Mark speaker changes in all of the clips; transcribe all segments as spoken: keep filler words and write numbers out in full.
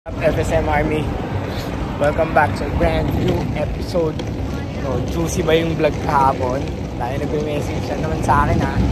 Speaker 1: F S M Army, welcome back to a brand new episode. No, juicy ba yung vlog kahapon? Dahil nag-message siya naman sa akin ha.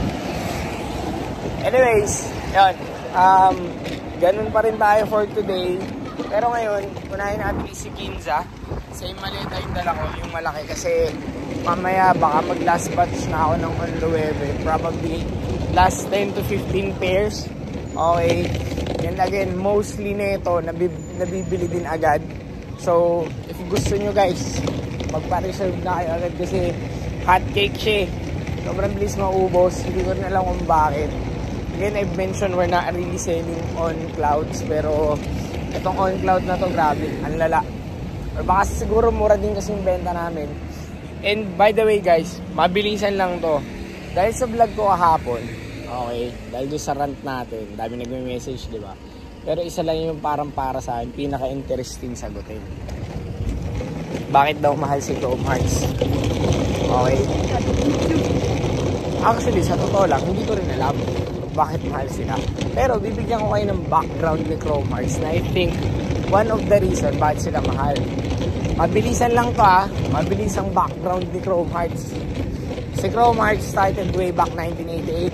Speaker 1: Anyways, yun, um, ganun pa rin tayo for today. Pero ngayon, unahin natin si Ginza. Same maleta yung dala ko, yung malaki. Kasi mamaya baka mag last batch na ako ng Onlueve. Probably last ten to fifteen pairs. Okay. And again, mostly nito, nabib nabibili din agad. So, if gusto nyo guys, magpa-reserve na kayo agad kasi hot cake siya. Sobrang bilis maubos. Hindi ko rin alam kung bakit. Again, I've mentioned we're not really selling on clouds. Pero, itong on cloud na to, grabe. Ang lala. Or baka siguro mura din kasi yung benta namin. And by the way guys, mabilisan lang to. Dahil sa vlog ko kahapon, okay, dahil doon sa rant natin, dami nagme-message, di ba? Pero isa lang yung parang para sa akin, pinaka-interesting sagutin. Bakit daw mahal si Chrome Hearts? Okay. Actually, sa totoo lang, hindi ko rin alam bakit mahal sila. Pero bibigyan ko kayo ng background ni Chrome Hearts na I think one of the reason bakit sila mahal. Mabilisan lang to ah. Mabilis ang background ni Chrome Hearts. Si Chrome Hearts started way back nineteen eighty-eight.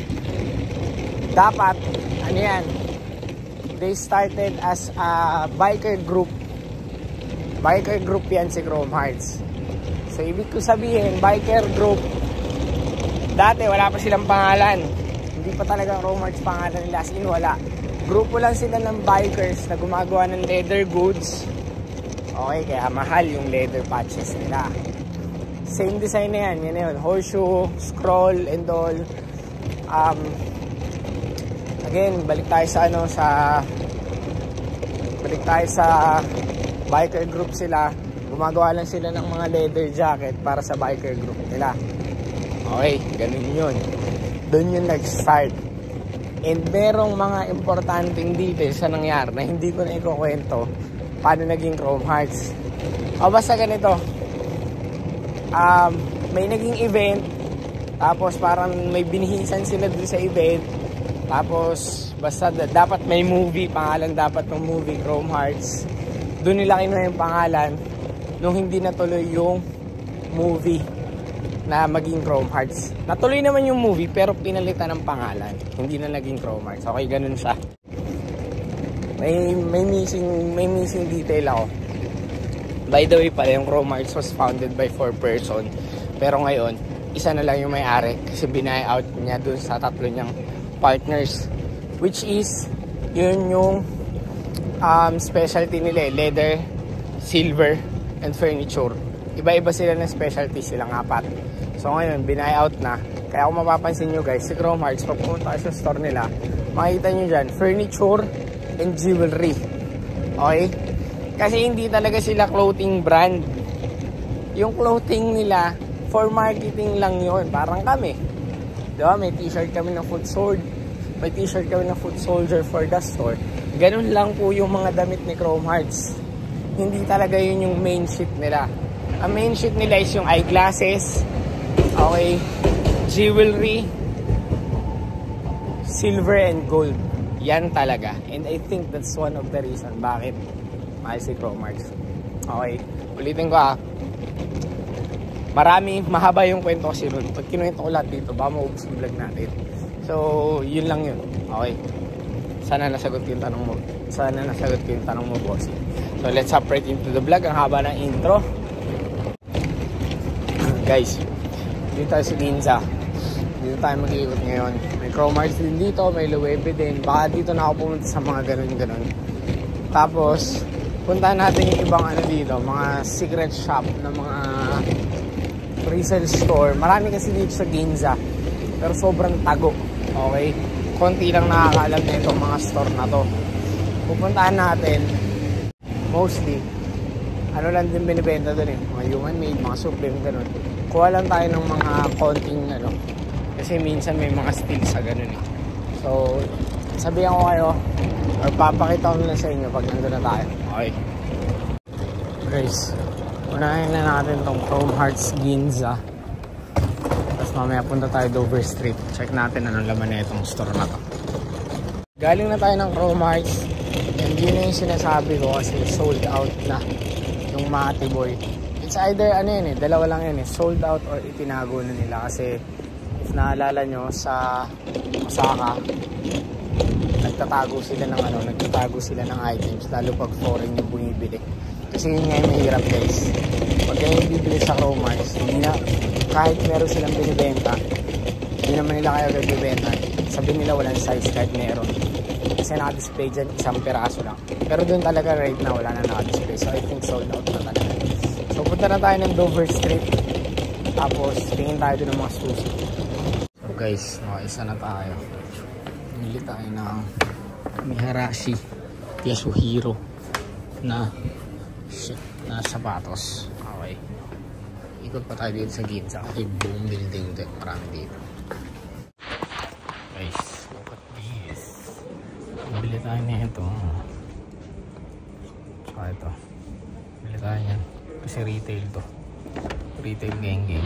Speaker 1: Dapat, ano yan, they started as a biker group. Biker group yan si Chrome Hearts. So, ibig ko sabihin, biker group, dati wala pa silang pangalan. Hindi pa talaga Chrome Hearts pangalan nila. As in, wala. Grupo lang sila ng bikers na gumagawa ng leather goods. Okay, kaya mahal yung leather patches nila. Same design na yan. Yan na yun. Horseshoe, scroll, and all. Um... Again, balik tayo sa ano sa balik tayo sa biker group sila. Gumagawa lang sila ng mga leather jacket para sa biker group nila. Okay, ganun yun. Doon yun nag-start. And merong mga importanteng details sa nangyari na hindi ko na ikukwento paano naging Chrome Hearts. O basta ganito. Um, may naging event. Tapos parang may binihisan sila dun sa event. Tapos, basta dapat may movie, pangalan dapat ng movie, Chrome Hearts. Doon nila kinuha yung pangalan nung hindi natuloy yung movie na maging Chrome Hearts. Natuloy naman yung movie pero pinalitan ng pangalan. Hindi na naging Chrome Hearts. Okay, ganun siya. May, may, missing, may missing detail ako. By the way pala, yung Chrome Hearts was founded by four person. Pero ngayon, isa na lang yung may-ari kasi binay out niya doon sa tatlo niyang partners, which is yun yung um, specialty nila, leather, silver, and furniture. Iba-iba sila ng specialty, silang apat. So ngayon, binay-out na. Kaya kung mapapansin nyo guys, si Chrome Hearts, pag pumunta kayo sa store nila, makikita nyo dyan, furniture and jewelry. Okay? Kasi hindi talaga sila clothing brand. Yung clothing nila, for marketing lang yun. Parang kami. Diba? May t-shirt kami ng Foot Sword. May t-shirt kami ng Foot Soldier for the store. Ganun lang po yung mga damit ni Chrome Hearts. Hindi talaga yun yung main shit nila. Ang main shit nila is yung eyeglasses, okay, jewelry, silver and gold. Yan talaga. And I think that's one of the reason bakit mahal si Chrome Hearts. Okay. Ulitin ko ah. Marami, mahaba yung kwento kasi nun. Pag kinuwento ko lahat dito, baka maubos yung vlog natin. So, yun lang yun. Okay. Sana nasagot ko yung tanong mo. Sana nasagot ko yung tanong mo, boss. So, let's hop right into the vlog. Ang haba ng intro. Guys, dito tayo sa Ginza. Dito tayo mag-iikot ngayon. May Chrome Hearts din dito, may Lueve din. Baka dito na ako pumunta sa mga ganun-ganun. Tapos, puntahan natin yung ibang ano dito, mga secret shop na mga resale store. Marami kasi dito sa Ginza. Pero sobrang tago. Okay? Konti lang nakakaalam na itong mga store na to. Pupuntahan natin. Mostly, ano lang din binibenta doon eh. Mga human made, mga supreme, ganun. Kuha lang tayo ng mga konting ano. Kasi minsan may mga steals sa ganun eh. So, sabihan ko kayo, or papakita ko na sa inyo pag nandun na tayo. Okay. Guys, unahin na natin tong Chrome Hearts Ginza. Tapos mamaya punta tayo Dover Street. Check natin anong laman na itong store na to. Galing na tayo ng Chrome Hearts. And yun na yung sinasabi ko kasi sold out na yung Mati Boy. It's either ano yun eh, dalawa lang yun eh, sold out or itinago na nila. Kasi if naalala nyo sa Osaka, nagtatago sila ng ano, nagtatago sila ng items lalo pag foreign yung bumibili. Kasi yun nga yung mahirap guys. Pag kayo bibili sa Chromarts, hindi na, kahit meron silang binibenta, hindi naman nila kaya bibenta. Sabi nila walang size kahit meron. Kasi naka-display dyan, isang piraso lang. Pero doon talaga right na wala na naka-display. So I think sold out na talaga. So punta na tayo ng Dover Street. Tapos tingin tayo doon ng mga sushi. So guys, nakaisa na tayo. Nili tayo ng Miharashi Yasuhiro na shit, na sapatos. Okay. Ikot pa tayo dito sa Ginza. Kasi buong building dito. Marami dito. Guys, look at this. Bili tayo na ito. Saka ito. Bili tayo yan. Kasi retail to. Retail gang gang.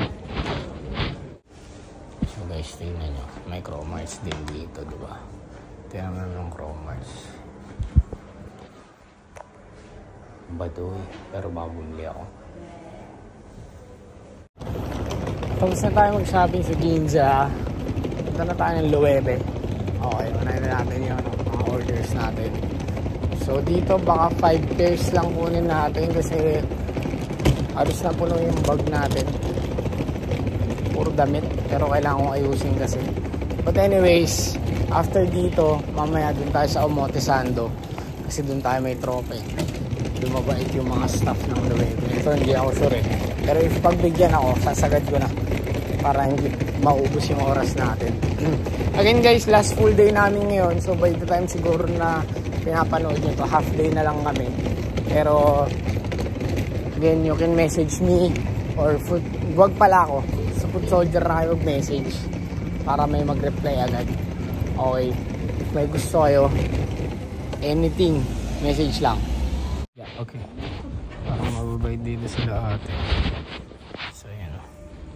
Speaker 1: So guys, tingnan nyo. May Chromarts din dito, diba? Tingnan mo yung Chromarts. Baduy. Pero babumili ako. Tapos na tayo mag-shopping sa Ginza. Punta na tayo ng Loewe. Okay, unahin na natin yung mga orders natin. So dito baka five pairs lang kunin natin kasi halos na puno yung bag natin. Puro damit. Pero kailangan kong ayusin kasi. But anyways, after dito, mamaya dun tayo sa Omotesando. Kasi dun tayo may trope. Lumabait yung mga staff ng Loewe. Ito hindi ako sure eh. Pero if pagbigyan ako, sasagad ko na. Para hindi maubos yung oras natin. Again guys, last full day namin ngayon. So by the time siguro na pinapanood nyo to, half day na lang kami. Pero again, you can message me or food, wag pala ako. Sa Food Soldier na kayo mag-message para may mag-reply agad. Okay. If may gusto kayo, anything, message lang. Yeah, okay. Parang mababait dito sila ate. So yan o.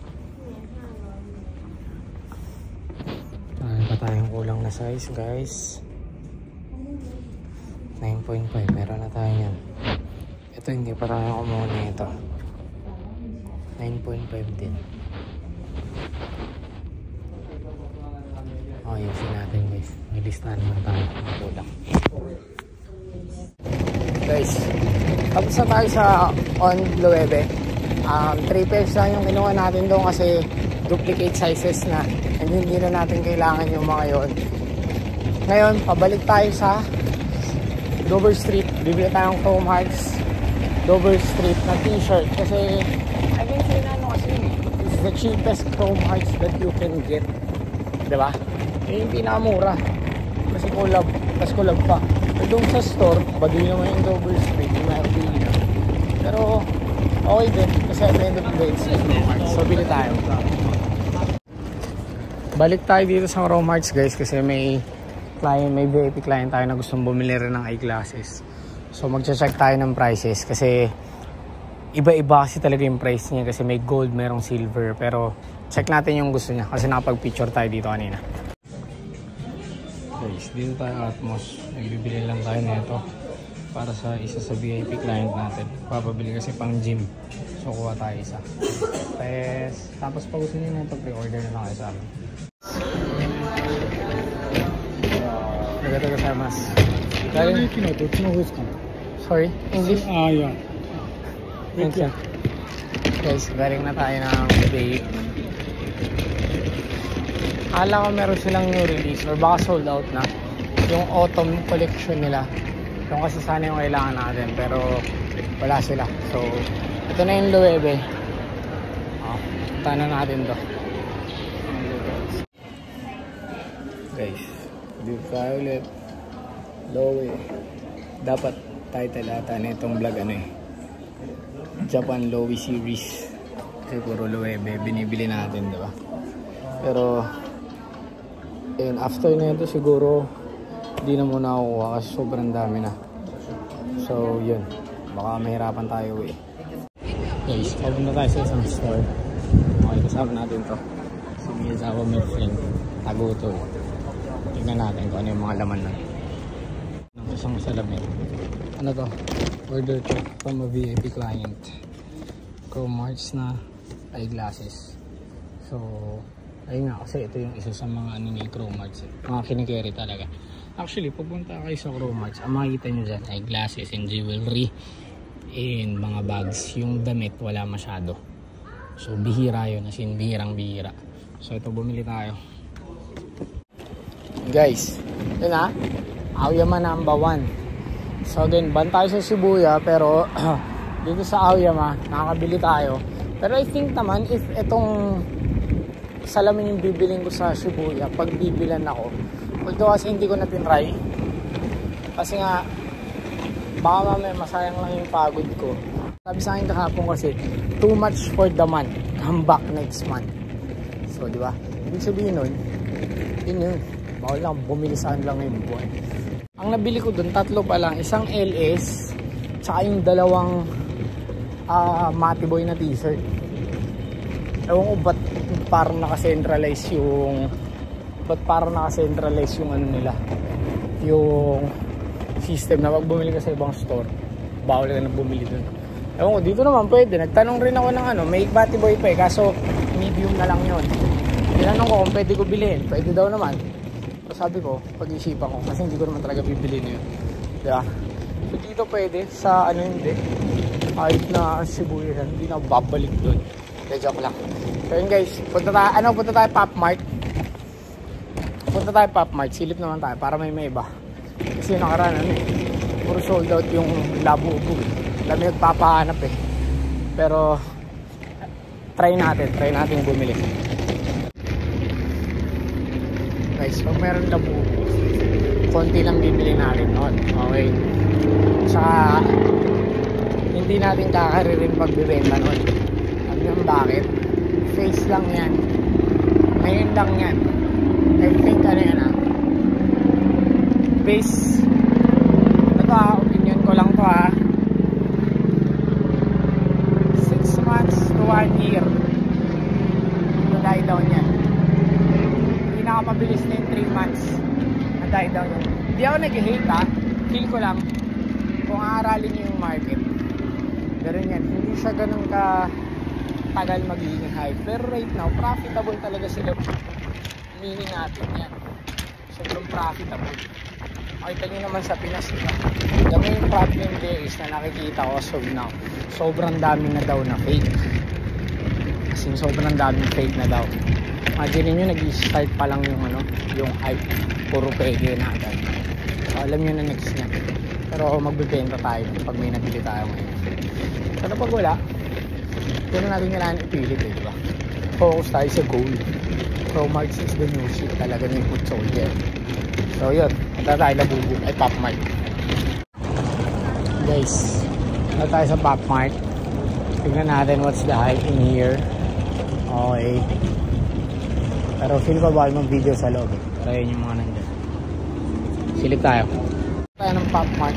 Speaker 1: Ano pa tayong kulang na size guys? nine point five. Meron na tayo yan. Ito hindi pa tayo kumuha na ito. nine point five din. Ayusin natin guys. May listahan naman tayo. Kulang. Guys, tapos na tayo sa on Loewe. Um, three pairs lang yung kinuha natin doon kasi duplicate sizes na and hindi na natin kailangan yung mga yon. Ngayon, pabalik tayo sa Dover Street. Bibili tayong Chromarts Dover Street na t-shirt kasi I think say na ano kasi it's the cheapest Chromarts that you can get. Diba? Yung pinakamura kasi collab, mas collab pa. Doon sa store, baduy naman yung Dover Street, yung R P na. Pero, okay din. Kasi at the end of the day, so bili tayo. Balik tayo dito sa Chromarts guys kasi may client, may V I P client tayo na gustong bumili rin ng eyeglasses. So magche-check tayo ng prices kasi iba-iba kasi talaga yung price niya kasi may gold, merong silver. Pero check natin yung gusto niya kasi nakapag-picture tayo dito kanina. Guys, dito tayo Atmos. Nagbibili lang tayo nito para sa isa sa V I P client natin. Papabili kasi pang gym. So kuha tayo isa. Tapos, tapos pag gusto niyo na ito, pre-order na lang kayo sa amin. Nagataga sa mas. Sorry? English?
Speaker 2: Ah, yeah.
Speaker 1: Thank you. Guys, galing na tayo ng vape. Akala ko meron silang new release or baka sold out na yung autumn collection nila. Yung kasi sana yung kailangan natin pero wala sila. So ito na yung Loewe. Oh, punta na natin to. Guys, dito tayo ulit. Loewe. Dapat title ata na itong vlog ano eh, Japan Loewe series. Kasi puro Loewe binibili natin, diba? Pero and after na ito siguro hindi na muna ako kasi sobrang dami na. So yun, baka mahirapan tayo eh. Guys, open na tayo sa isang store. Okay, kasama natin to si Miyazawa, my friend Taguto. Tignan natin kung ano yung mga laman na. isang salamin. Ano to? Order to from a V I P client. Chrome Marts na eyeglasses. So, ayun nga kasi ito yung isa sa mga ano ni Chrome Marts. Eh. Mga kinikerry talaga. Actually, pupunta kayo sa Chrome Marts. Ang makikita nyo dyan, eyeglasses and jewelry and mga bags. Yung damit, wala masyado. So, bihira yun. As in, bihirang bihira. So, ito, bumili tayo. Guys, yun ha. Aoyama number one. So, again, ban tayo sa Shibuya. Pero, dito sa Aoyama, nakakabili tayo. Pero I think naman, if itong salamin yung bibiling ko sa Shibuya, pag bibilan ako, although kasi hindi ko na tinry. Kasi nga, baka mamaya masayang lang yung pagod ko. Sabi sa akin kahapon kasi, too much for the month. Come back next month. So, di ba? Ibig sabihin nun, yun yun. Bawal lang, bumili saan lang yung buwan. Ang nabili ko dun, tatlo pa lang. Isang L S, tsaka yung dalawang uh, Matiboy na t-shirt. Ewan ko ba't parang naka-centralize yung ba't parang naka-centralize yung ano nila, yung system na pag bumili ka sa ibang store, bawal ka na bumili dun. Ewan ko, dito naman pwede. Nagtanong rin ako ng ano, may Matiboy pa eh, kaso medium na lang yun. Tinanong ko kung pwede ko bilhin, pwede daw naman. So sabi ko, pag-isipan ko, kasi hindi ko naman talaga bibilhin yun. Diba? So dito pwede, sa ano hindi. Kahit na Shibuya, hindi na babalik dun. De, joke lang. So yun guys, punta tayo, ano, punta tayo Pop Mart. Punta tayo Pop Mart, silip naman tayo para may may iba. Kasi nakaraan, ano, puro sold out yung Labubu. Alam yung nagpapahanap eh. Pero, try natin, try natin bumili. Guys, pag meron Labubu, konti lang bibili natin noon. Okay. Saka, hindi natin kakaririn pagbibenta noon. Alam nyo bakit? Face lang yan. Ngayon lang yan. I think ano yan ah. Base. Ito ah, opinion ko lang to ah. six months to one year. Na-die down yan. Pinakamabilis na yung three months. Na-die down yan. Hindi ako nag-hate ah. Feel ko lang kung aaralin nyo yung market. Pero yan, hindi siya ganun ka tagal magiging high. Pero right now, profitable talaga sila. Meaning natin yan. Sobrang profitable. Makita nyo naman sa Pinas, diba? The main problem there is na nakikita ko as of now, sobrang dami na daw na fake. Kasi sobrang daming fake na daw. Imagine nyo, nag-start pa lang yung ano, yung hype. Puro peke na agad. So, alam nyo na next niya. Pero magbibenta tayo pag may nabili tayo ngayon. Pero pag wala, doon na natin kailangan ipilit eh, diba? Focus tayo sa goal. Chrome Marts is the new shit talaga na yung foot soldier. So yun, punta tayo Labubu ay Pop Mart. Guys, punta tayo sa Pop Mart. Tignan natin what's the hype in here. Okay. Pero feel ko bawal mong video sa loob eh. Pero yun yung mga nandyan. Silip tayo. Tayo ng Pop Mart.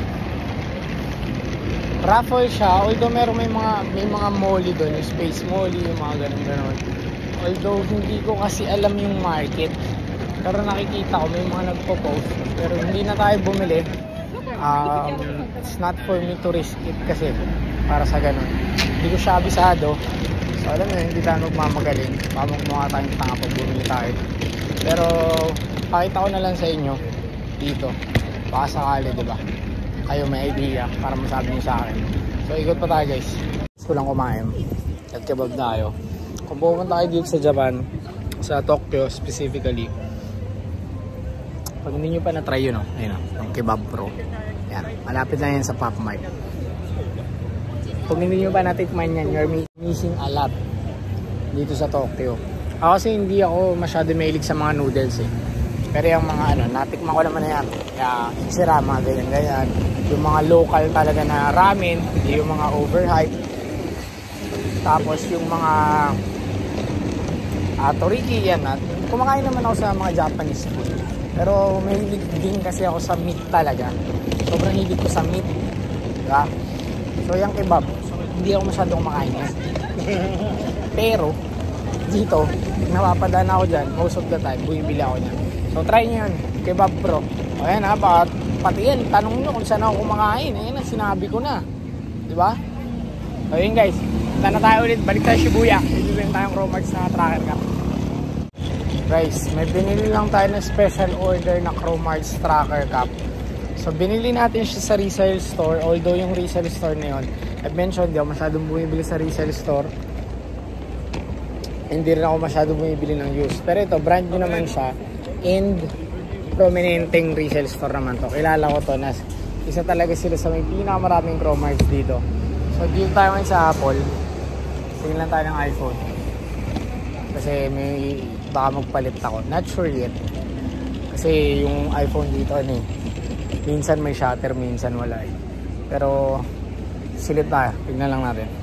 Speaker 1: Raffle siya, although meron may mga may mga molly doon, yung Space Molly, yung mga ganun ganun. Although hindi ko kasi alam yung market. Pero nakikita ko may mga nagpo-post. Pero hindi na tayo bumili. Um, it's not for me to risk it kasi para sa ganun. Hindi ko siya abisado. So alam mo, hindi tayo magmamagaling. Pamukmukha tayong tanga pag bumili tayo. Pero pakita ko na lang sa inyo dito. Baka sakali, diba? Kayo may idea para masabi nyo sa akin. So ikot pa tayo guys. Gusto lang kumain. Nagkebab tayo. Kung pumunta tayo dito sa Japan, sa Tokyo specifically, pag hindi nyo pa na-try yun, oh, ayun, oh, yung Kebab Pro. Yan, malapit lang yan sa Pop Mart. Pag hindi nyo pa natikman yan, you're missing a lot dito sa Tokyo. Ako kasi hindi ako masyado mahilig sa mga noodles eh. Pero yung mga ano, natikman ko naman na yan. Kaya Ichirama, ganyan ganyan. Yung mga local talaga na ramen, yung mga overhyped. Tapos yung mga uh, toriki yan. At kumakain naman ako sa mga Japanese food. Pero may hilig din kasi ako sa meat talaga. Sobrang hilig ko sa meat. Diba? So yung kebab, hindi ako masyadong kumakain yan. Pero dito, napapadaan ako dyan. Most of the time, bumibili ako niyan. So try nyo yun, Kebab Pro. O yan ha, baka pati yan, tanong nyo kung saan ako kumakain. Ayun na, sinabi ko na. Diba? So yun guys, punta na tayo ulit. Balik tayo Shibuya. Bibili tayong Chromarts na tracker cup. Guys, may binili lang tayo ng special order na Chromarts tracker cup. So binili natin siya sa resale store. Although yung resale store na yun, I've mentioned, di ako masyadong bumibili sa resale store. Hindi rin ako masyadong bumibili ng used. Pero ito, brand new naman siya. And prominenteng resale store naman to. Kilala ko to na isa talaga sila sa may pinakamaraming Chromarts dito. So dito tayo ngayon sa Apple. Tingin lang tayo ng iPhone. Kasi may baka magpalit ako. Not sure yet. Kasi yung iPhone dito ano eh, minsan may shutter, minsan wala eh. Pero silip tayo. Tignan lang natin.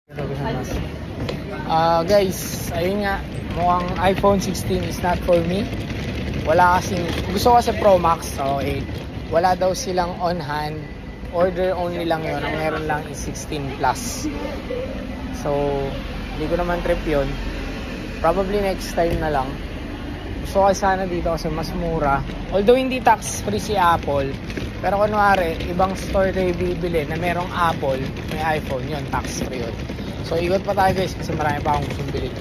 Speaker 1: Uh, guys, ayun nga, mukhang iPhone sixteen is not for me. Wala kasing, gusto ko kasi Pro Max, okay. Wala daw silang on hand, order only lang yun, ang meron lang is sixteen plus. So hindi ko naman trip yun. Probably next time na lang. Gusto ko sana dito kasi mas mura. Although hindi tax free si Apple, pero kunwari ibang store kayo bibili na merong Apple, may iPhone, yun tax free yun. So ikot pa tayo guys kasi marami pa akong gustong bilhin.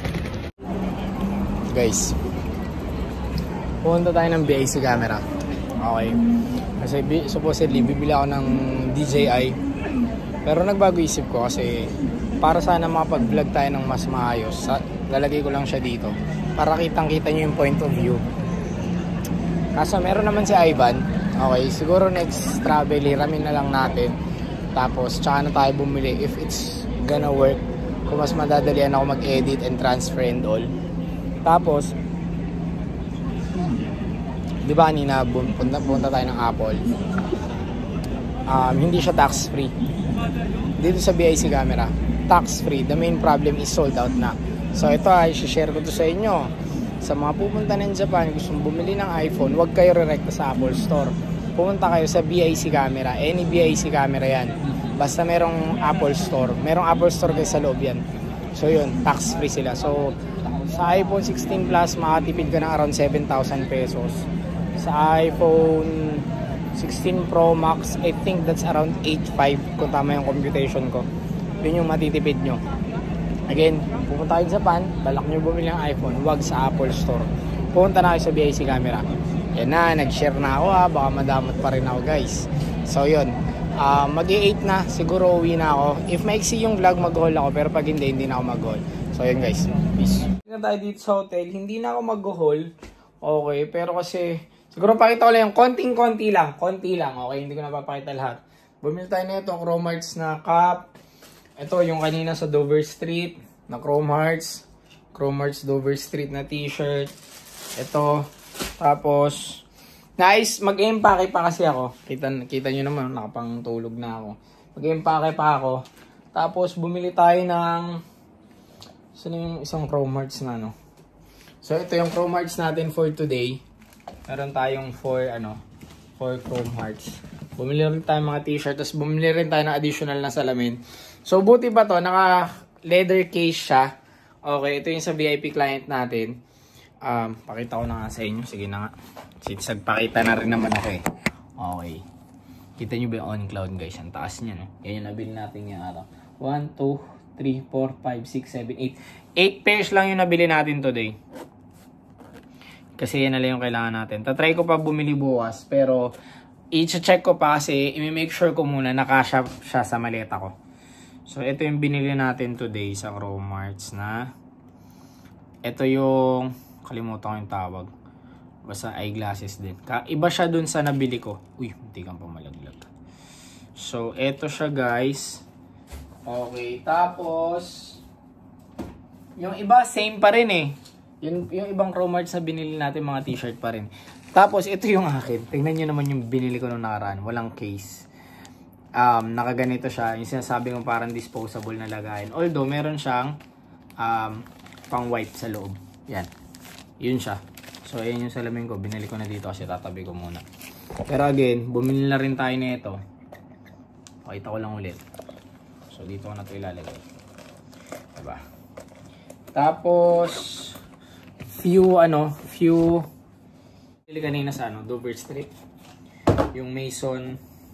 Speaker 1: Guys, pumunta tayo ng B I C camera. Okay. Kasi supposedly bibili ako ng D J I. Pero nagbago isip ko kasi para sana makapag-vlog tayo ng mas maayos. Lalagay ko lang siya dito para kitang-kita nyo yung point of view. Kaso meron naman si Ivan. Okay, siguro next travel hiramin na lang natin. Tapos tsaka na tayo bumili if it's gonna work. Kung mas madadalian ako mag-edit and transfer and all. Tapos di ba kanina punta, punta tayo ng Apple, um, hindi siya tax free dito sa B I C camera, tax free. The main problem is sold out na. So ito ay share ko to sa inyo. Sa mga pupunta ng Japan, gustong bumili ng iPhone, huwag kayo re-recta sa Apple Store, pumunta kayo sa B I C camera. Any B I C camera yan, basta merong Apple Store, merong Apple Store kayo sa loob yan. So yun, tax free sila. So sa iPhone sixteen plus makatipid ka ng around seven thousand pesos. Sa iPhone sixteen Pro Max, I think that's around eight five kung tama yung computation ko. Yun yung matitipid nyo. Again, pupunta kayo sa Japan, balak nyo bumili ng iPhone, wag sa Apple Store. Pupunta na kayo sa B I C camera. Yan na, nag-share na ako ha, baka madamot pa rin ako guys. So yun, uh, mag-i-eight na, siguro uwi na ako. If maiksi yung vlog, mag-haul ako, pero pag hindi, hindi na ako mag-haul. So yun guys, peace. Hindi na tayo dito sa hotel, hindi na ako mag-haul. Okay, pero kasi siguro pakita ko lang yung konting-konti lang. Konti lang, okay? Hindi ko na papakita lahat. Bumili tayo na itong Chromarts na cup. Ito yung kanina sa Dover Street na Chromarts. Chromarts Dover Street na t-shirt. Ito. Tapos, nice. Mag-empake pa kasi ako. Kita, kita nyo naman, nakapang tulog na ako. Mag-empake pa ako. Tapos, bumili tayo ng saan yung isang Chromarts na ano. So, ito yung Chromarts natin for today. Meron tayong four ano, four Chromarts. Bumili rin tayo mga t-shirt, tapos bumili rin tayo ng additional na salamin. So buti pa to, naka leather case siya. Okay, ito yung sa V I P client natin. Um, pakita ko na nga sa inyo. Sige na nga. Since nagpakita na rin naman ako eh. Okay. Kita nyo ba yung on cloud guys? Ang taas niya no. Yan yung nabili natin yung araw. one, two, three, four, five, six, seven, eight. eight pairs lang yung nabili natin today. Kasi yan na lang yung kailangan natin. Tatry ko pa bumili bukas. Pero i-check ko pa kasi i-make sure ko muna nakasya siya sa maleta ko. So ito yung binili natin today sa Chromarts na. Ito yung kalimutan ko yung tawag. Basta eyeglasses din. Iba siya dun sa nabili ko. Uy, hindi kang pamalaglag. So ito siya guys. Okay, tapos yung iba same pa rin eh. Yung, yung ibang Chromarts na binili natin mga t-shirt pa rin. Tapos ito yung akin. Tingnan nyo naman yung binili ko nung nakaraan. Walang case. Um, nakaganito siya. Yung sinasabi kong parang disposable na lagayan. Although meron siyang um, pang wipe sa loob. Yan. Yun siya. So ayan yung salamin ko. Binili ko na dito kasi tatabi ko muna. Pero again, bumili na rin tayo nito. Pakita ko lang ulit. So dito ko na ito ilalagay. Diba? Tapos few ano, few bili kanina sa ano, Dover Street. yung Mason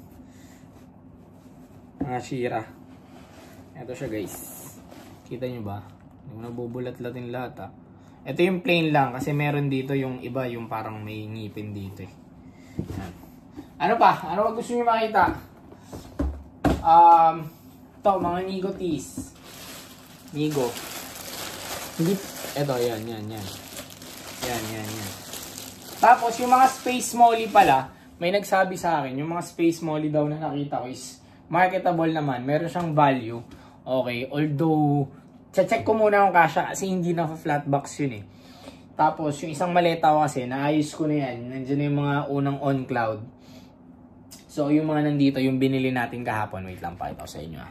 Speaker 1: mga Shira. Ito siya guys. Kita nyo ba? Yung nabubulat-latin lahat ah. Ito yung plain lang kasi meron dito yung iba yung parang may ngipin dito eh. Yan. Ano pa? Ano ba gusto nyo makita? Um, ito mga Nigo tees. Nigo. Hindi. Ito yan yan yan. Yan yan yan. Tapos yung mga Space Molly pala, may nagsabi sa akin, yung mga Space Molly daw na nakita ko is marketable naman. Meron siyang value. Okay. Although, check ko muna kung kasha kasi hindi na flat box yun eh. Tapos, yung isang maleta ko kasi, naayos ko na yan. Nandiyan na yung mga unang on-cloud. So, yung mga nandito, yung binili natin kahapon. Wait lang, pakita ko sa inyo ah.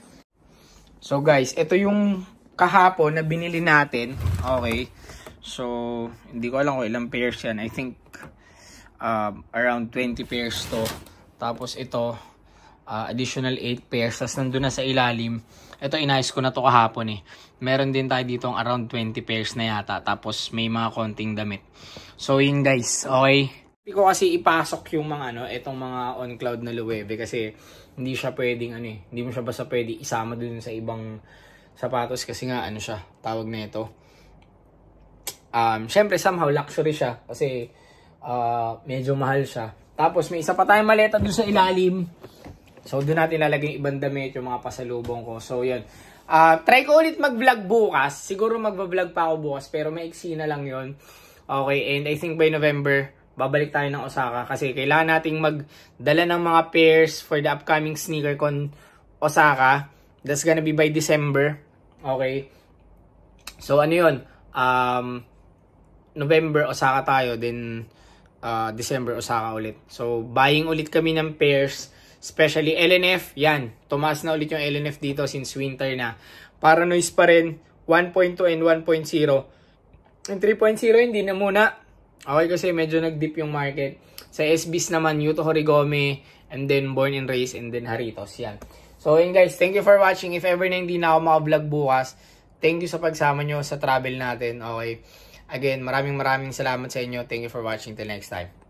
Speaker 1: So, guys, ito yung kahapon na binili natin. Okay. So, hindi ko alam kung ilang pairs yan. I think uh, around twenty pairs to. Tapos ito, uh, additional eight pairs. Tapos nandun na sa ilalim. Ito, inayos ko na to kahapon eh. Meron din tayo dito around twenty pairs na yata. Tapos may mga konting damit. So, yun guys. Okay. Hindi ko kasi ipasok yung mga ano, itong mga on-cloud na Loewe. Kasi hindi siya pwedeng ano eh. Hindi mo siya basta pwede isama dun sa ibang sapatos. Kasi nga ano siya, tawag na ito. Um, Siyempre, somehow, luxury siya. Kasi, uh, medyo mahal siya. Tapos, may isa pa tayong maleta doon sa ilalim. So, doon natin lalagay ibang damit, yung mga pasalubong ko. So, yun. Uh, try ko ulit mag-vlog bukas. Siguro mag-vlog pa ako bukas. Pero maiksi na lang yun. Okay, and I think by November, babalik tayo ng Osaka. Kasi kailangan nating magdala ng mga pairs for the upcoming SneakerCon Osaka. That's gonna be by December. Okay. So, ano yun? Um... November, Osaka tayo. Then, uh, December, Osaka ulit. So, buying ulit kami ng pairs. Especially L N F. Yan. Tumaas na ulit yung L N F dito since winter na. Paranoise pa rin. one point two and one point zero. Yung three point zero, hindi na muna. Okay, kasi medyo nag-dip yung market. Sa S Bs naman, Yuto Horigome, and then Born and Raised, and then Haritos. Yan. So, yun guys. Thank you for watching. If ever na hindi na ako maka-vlog bukas, thank you sa pagsama nyo sa travel natin. Okay. Again, maraming maraming salamat sa inyo. Thank you for watching. Till next time.